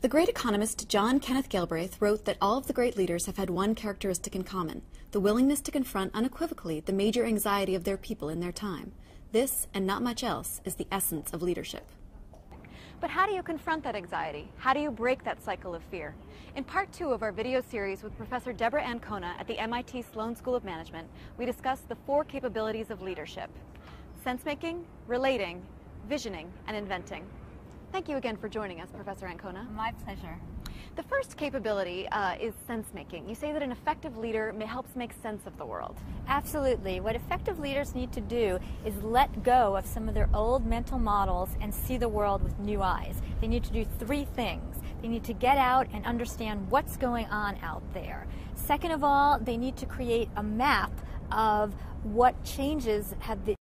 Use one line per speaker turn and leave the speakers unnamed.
The great economist John Kenneth Galbraith wrote that all of the great leaders have had one characteristic in common: the willingness to confront unequivocally the major anxiety of their people in their time. This, and not much else, is the essence of leadership.
But how do you confront that anxiety? How do you break that cycle of fear? In part 2 of our video series with Professor Deborah Ancona at the MIT Sloan School of Management, we discuss the 4 capabilities of leadership: sense-making, relating, visioning, and inventing. Thank you again for joining us, Professor Ancona.
My pleasure.
The first capability is sense-making. You say that an effective leader helps make sense of the world.
Absolutely. What effective leaders need to do is let go of some of their old mental models and see the world with new eyes. They need to do 3 things. They need to get out and understand what's going on out there. Second of all, they need to create a map of what changes have